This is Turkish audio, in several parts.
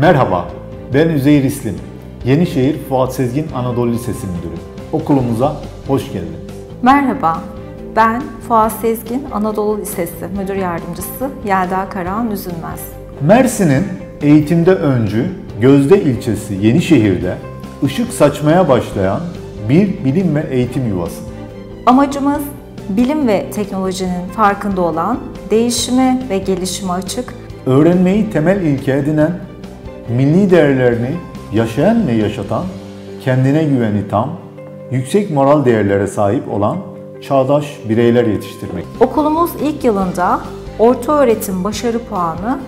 Merhaba, ben Üzeyir İslim. Yenişehir Fuat Sezgin Anadolu Lisesi Müdürü. Okulumuza hoş geldiniz. Merhaba, ben Fuat Sezgin Anadolu Lisesi Müdür Yardımcısı Yelda Karahan Üzülmez. Mersin'in eğitimde öncü Gözde ilçesi Yenişehir'de ışık saçmaya başlayan bir bilim ve eğitim yuvası. Amacımız bilim ve teknolojinin farkında olan, değişime ve gelişime açık, Öğrenmeyi temel ilke edinen, milli değerlerini yaşayan ve yaşatan, kendine güveni tam, yüksek moral değerlere sahip olan çağdaş bireyler yetiştirmek. Okulumuz ilk yılında ortaöğretim başarı puanı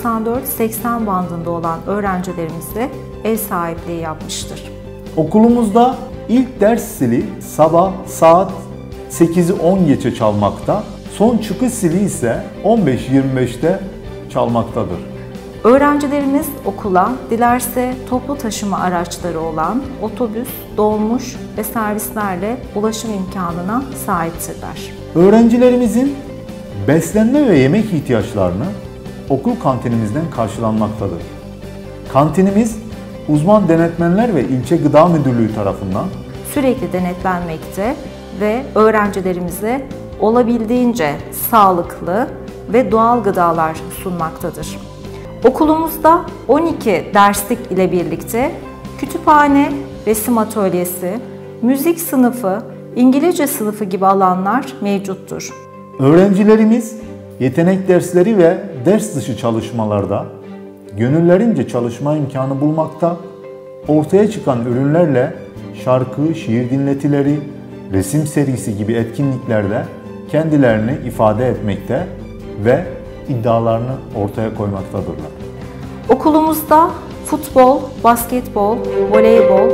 94-80 bandında olan öğrencilerimize ev sahipliği yapmıştır. Okulumuzda ilk ders zili sabah saat 8'i 10 geçe çalmakta, son çıkış zili ise 15.25'te çalmaktadır. Öğrencilerimiz okula dilerse toplu taşıma araçları olan otobüs, dolmuş ve servislerle ulaşım imkanına sahiptirler. Öğrencilerimizin beslenme ve yemek ihtiyaçlarını okul kantinimizden karşılanmaktadır. Kantinimiz uzman denetmenler ve ilçe gıda müdürlüğü tarafından Sürekli denetlenmekte ve öğrencilerimize olabildiğince sağlıklı ve doğal gıdalar sunmaktadır. Okulumuzda 12 derslik ile birlikte kütüphane, resim atölyesi, müzik sınıfı, İngilizce sınıfı gibi alanlar mevcuttur. öğrencilerimiz yetenek dersleri ve ders dışı çalışmalarda gönüllerince çalışma imkanı bulmakta, ortaya çıkan ürünlerle şarkı, şiir dinletileri, resim sergisi gibi etkinliklerde kendilerini ifade etmekte ve iddialarını ortaya koymaktadırlar. Okulumuzda futbol, basketbol, voleybol,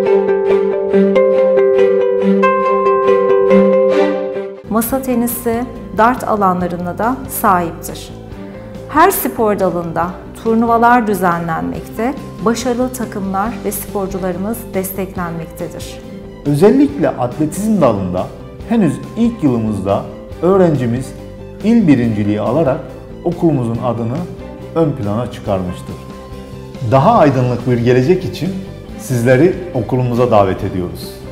masa tenisi, dart alanlarına da sahiptir. Her spor dalında turnuvalar düzenlenmekte, başarılı takımlar ve sporcularımız desteklenmektedir. Özellikle atletizm dalında henüz ilk yılımızda öğrencimiz il birinciliği alarak okulumuzun adını ön plana çıkarmıştır. Daha aydınlık bir gelecek için sizleri okulumuza davet ediyoruz.